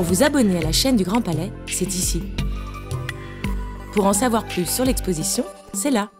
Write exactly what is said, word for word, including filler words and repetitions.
vous abonner à la chaîne du Grand Palais, c'est ici. Pour en savoir plus sur l'exposition, c'est là.